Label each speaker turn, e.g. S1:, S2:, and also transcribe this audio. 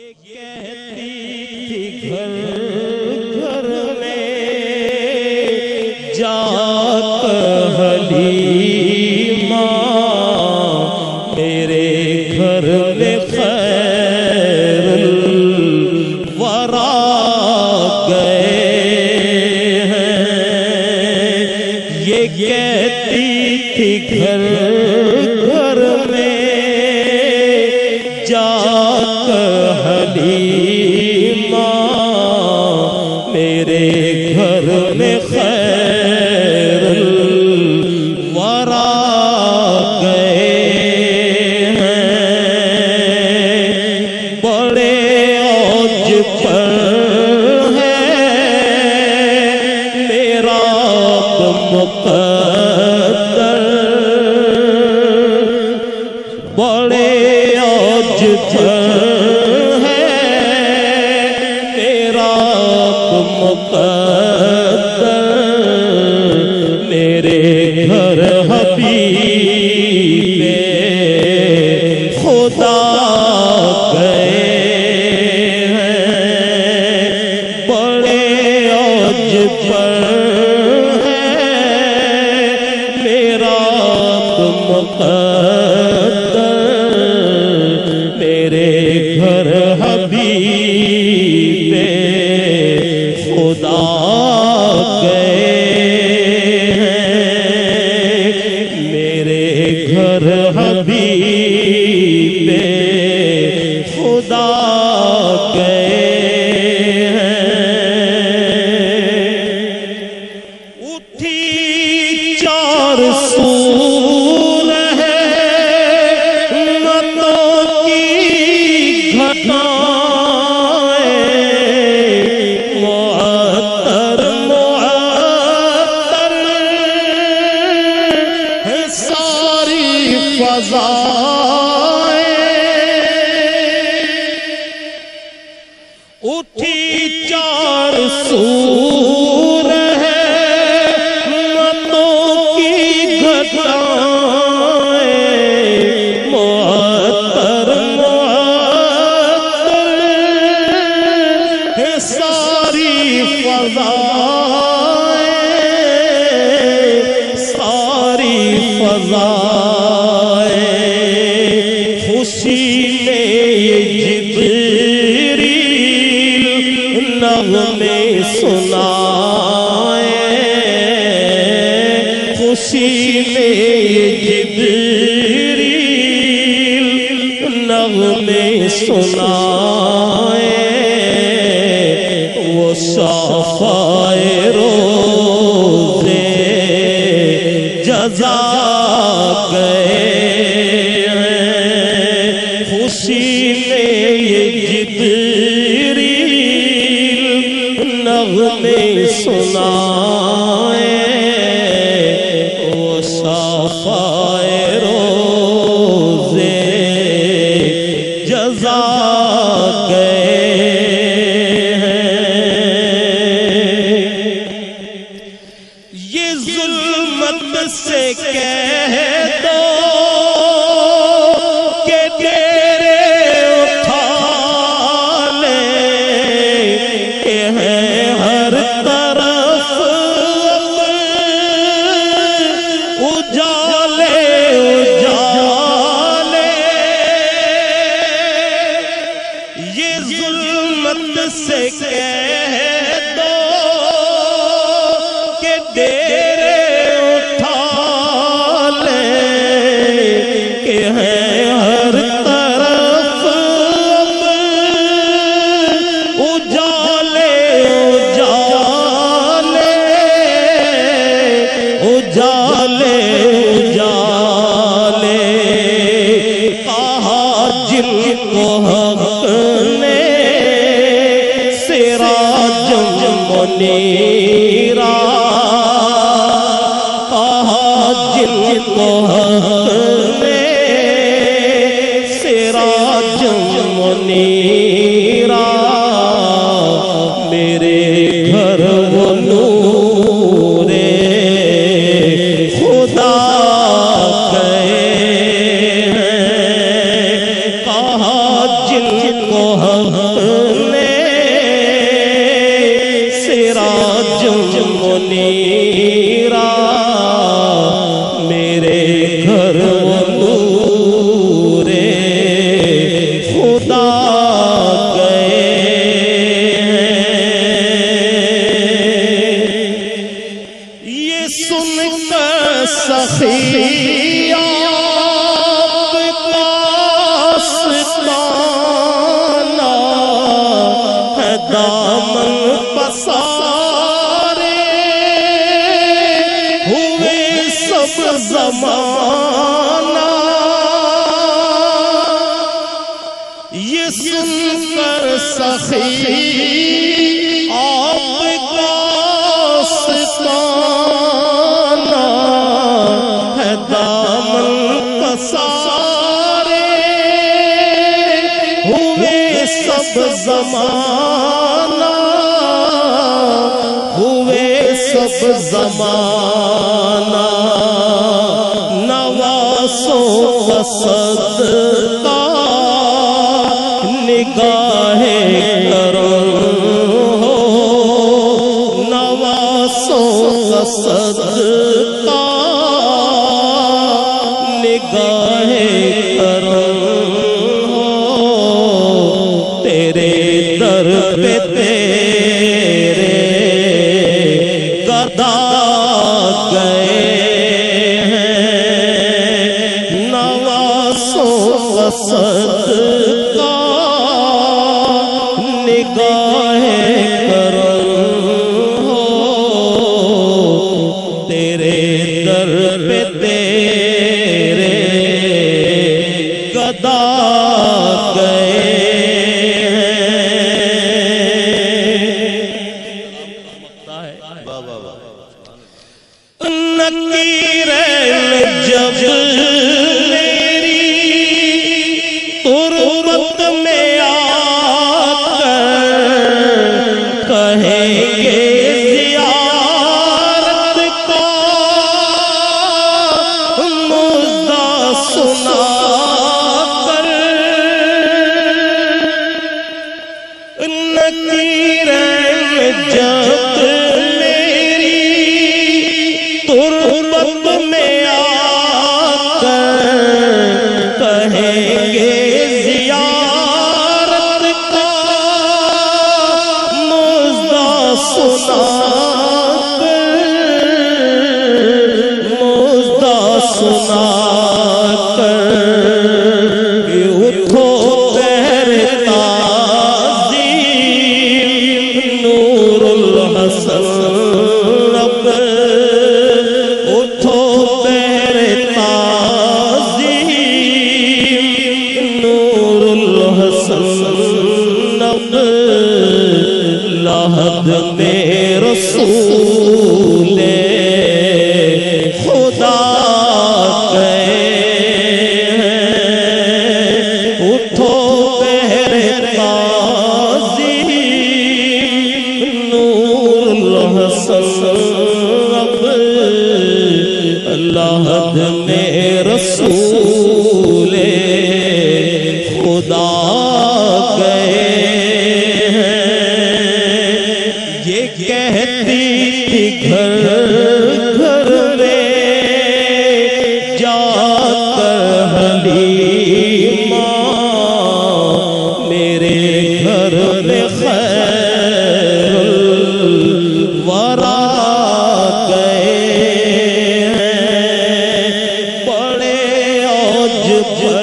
S1: कहती थी घर घर में जाकर हलीमा मेरे घर में खैरुल वरा गए हैं। ये कहती थी घर घर में जाकर हलीमा मेरे घर में खैरुल वरा गए हैं। बड़े औज पर है मेरा मुक़द्दर, बड़े औज पर मेरे घर हबीबे खुदा गए हैं। बड़े औज पर है मेरा मुक़द्दर, मेरे घर हबीबे खुदा गए हैं। मेरे घर हबीबे खुदा गए हैं। उठी चार सूर है मतों की घटा, उठी चार सूर है मतों की घटाएं, मुअत्तर मुअत्तर है सारी फज़ाएं, सारी फज़ाएं। खुशी ने जिब्रील नग़मे सुनाए, खुशी में जिब्रील नग़मे सुनाए। वो साफ़ाए रोज़े जज़ा गए हैं। खुशी में नग़मे सुनाए, वो साफ़ाए रोज़े जज़ा गए हैं। ये ज़ुल्मत से कह दो कि तेरे उठा ले के हैं हर तरफ उजाले उजाले। ये ज़ुल्मत से कह दो कि तेरे उठा ले के हैं हर तरफ उजाले उजाले उजाले उजाले। कहा जिनको हक़ ने सिराजुम मुनीरा, कहा जिनको हक़ ने सिराजुम मुनीरा, मेरे घर वो नूरे खुदा गए हैं। कहा जिनको ने सिराजुम मुनीरा मेरे घर वो नूरे खुदा गए। ये सुनकर सखी दामन पसारे हुए सब ज़माना। ये सुनकर सखी आपका सिताना है दामन पसारे हुए सब ज़माना, हुए सब ज़माना। नवासों का सदका निगाहे करम हो, नवासों का सदका निगाहे करम हो। तेरे दर पे तेरे गदा गए हैं, नवासों का सदका निगाहे करम हो। तेरे दर पे तेरे गदा गए। नकीरैन जब मेरी तुरबत में आकर कहेंगे ज़ियारत का मुद्दा सुनाकर। नकीरैन जब तुरबत में आकर कहेंगे ज़ियारत का मुद्दा सुनाकर उठो पहरे ताज़ीम नूरुल हसन। उठो पहरे ताज़ीम नूरुल हसन। lahad में रसूले खुदा गए हैं। उठो पहरे ताज़ीम नूरुल हसन। lahad में रसूले खुदा गए हैं। ये कहती थी घर घर में जाकर हलीमा मेरे घर में खैरुल वरा गए हैं। बड़े औज